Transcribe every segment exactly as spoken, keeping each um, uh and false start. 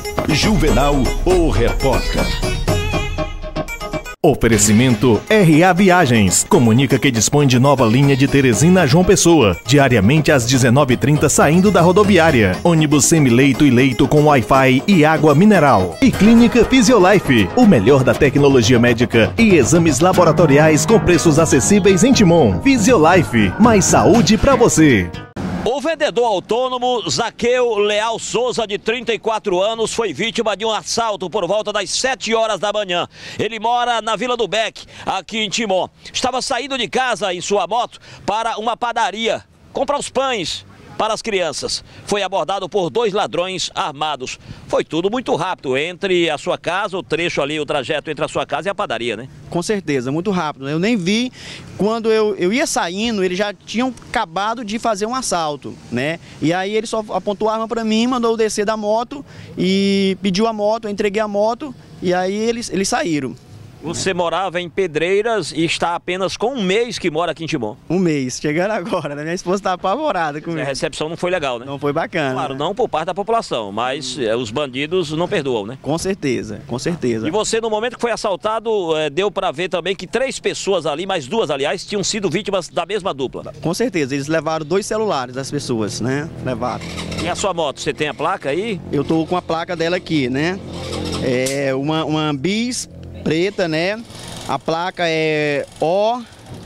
Juvenal, o repórter. Oferecimento R A Viagens. Comunica que dispõe de nova linha de Teresina a João Pessoa. Diariamente às dezenove e trinta saindo da rodoviária. Ônibus semileito e leito com Wi-Fi e água mineral. E Clínica Fisiolife. O melhor da tecnologia médica e exames laboratoriais com preços acessíveis em Timon. Fisiolife. Mais saúde pra você. O vendedor autônomo Zaqueu Leal Souza, de trinta e quatro anos, foi vítima de um assalto por volta das sete horas da manhã. Ele mora na Vila do Beck, aqui em Timon. Estava saindo de casa em sua moto para uma padaria, comprar os pães para as crianças. Foi abordado por dois ladrões armados. Foi tudo muito rápido, entre a sua casa, o trecho ali, o trajeto entre a sua casa e a padaria, né? Com certeza, muito rápido. Eu nem vi, quando eu, eu ia saindo, eles já tinham acabado de fazer um assalto, né? E aí ele só apontou a arma para mim, mandou eu descer da moto e pediu a moto, eu entreguei a moto e aí eles, eles saíram. Você morava em Pedreiras e está apenas com um mês que mora aqui em Timon. Um mês, chegando agora, né? Minha esposa está apavorada comigo. A recepção não foi legal, né? Não foi bacana. Claro, né? não por parte da população, mas é, os bandidos não perdoam, né? Com certeza, com certeza. E você, no momento que foi assaltado, é, deu para ver também que três pessoas ali, mais duas, aliás, tinham sido vítimas da mesma dupla. Com certeza, eles levaram dois celulares das pessoas, né? Levaram. E a sua moto, você tem a placa aí? Eu tô com a placa dela aqui, né? É uma, uma bis preta, né? A placa é O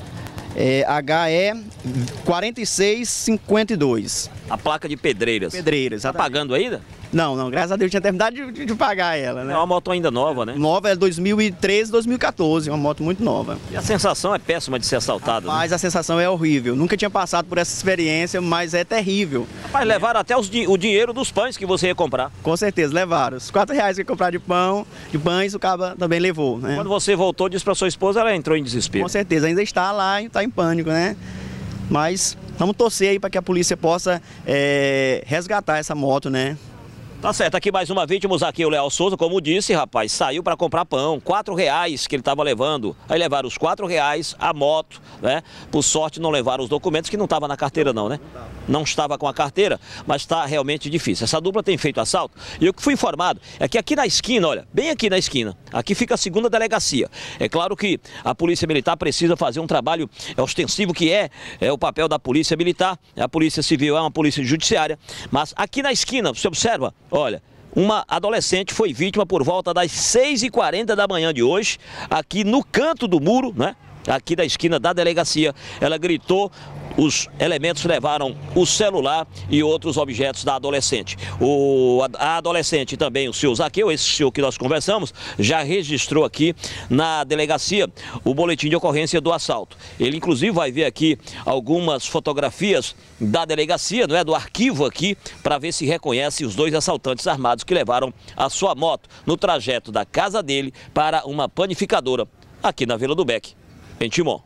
é, H E quatro seis cinco dois. A placa de Pedreiras. Pedreiras, Tá pagando ainda? Não, não, graças a Deus eu tinha terminado de, de, de pagar ela, né? É uma moto ainda nova, né? Nova é dois mil e treze, dois mil e quatorze, uma moto muito nova. E a sensação é péssima de ser assaltado, Mas né? a sensação é horrível. Nunca tinha passado por essa experiência, mas é terrível. Rapaz, levaram até os, o dinheiro dos pães que você ia comprar. Com certeza, levaram. Os quatro reais que ia comprar de pão, de pães, o cara também levou, né? Quando você voltou, disse para sua esposa, ela entrou em desespero. Com certeza, ainda está lá e está em pânico, né? Mas vamos torcer aí para que a polícia possa é, resgatar essa moto, né? Tá certo, aqui mais uma vítima, o Zaqueu Leal Souza, como disse, rapaz, saiu para comprar pão, quatro reais que ele estava levando. Aí levaram os quatro reais, a moto, né? Por sorte não levaram os documentos, que não estava na carteira não, né? Não estava com a carteira, mas está realmente difícil. Essa dupla tem feito assalto e o que fui informado é que aqui na esquina, olha, bem aqui na esquina, aqui fica a segunda delegacia. É claro que a Polícia Militar precisa fazer um trabalho ostensivo, que é, é o papel da Polícia Militar. A Polícia Civil é uma polícia judiciária, mas aqui na esquina, você observa, olha, uma adolescente foi vítima por volta das seis e quarenta da manhã de hoje, aqui no canto do muro, né? Aqui da esquina da delegacia. Ela gritou, os elementos levaram o celular e outros objetos da adolescente. O, a adolescente também, o senhor Zaqueu, esse senhor que nós conversamos, já registrou aqui na delegacia o boletim de ocorrência do assalto. Ele inclusive vai ver aqui algumas fotografias da delegacia, não é, do arquivo aqui, para ver se reconhece os dois assaltantes armados que levaram a sua moto no trajeto da casa dele para uma panificadora aqui na Vila do Beck, em Timon.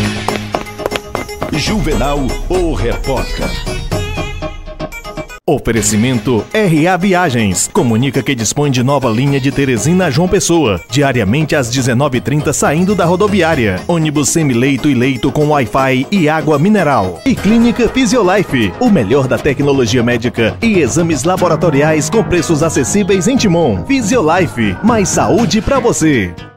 Juvenal, o repórter. Oferecimento R A Viagens. Comunica que dispõe de nova linha de Teresina a João Pessoa. Diariamente às dezenove e trinta saindo da rodoviária. Ônibus semileito e leito com Wi-Fi e água mineral. E Clínica Fisiolife. O melhor da tecnologia médica e exames laboratoriais com preços acessíveis em Timon. Fisiolife. Mais saúde pra você.